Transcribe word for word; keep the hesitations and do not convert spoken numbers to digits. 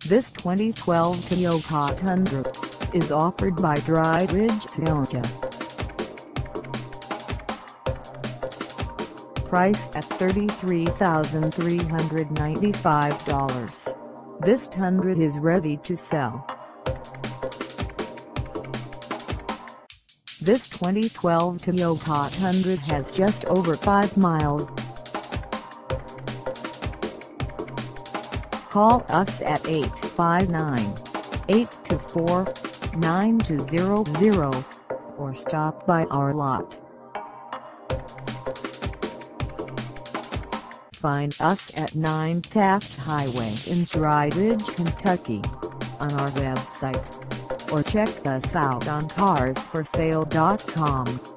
This twenty twelve Toyota Tundra is offered by Dry Ridge Toyota. Price at thirty-three thousand three hundred ninety-five dollars. This Tundra is ready to sell. This twenty twelve Toyota Tundra has just over five miles. Call us at eight five nine, eight two four, nine two zero zero or stop by our lot. Find us at nine Taft Highway in Dry Ridge, Kentucky, on our website, or check us out on cars for sale dot com.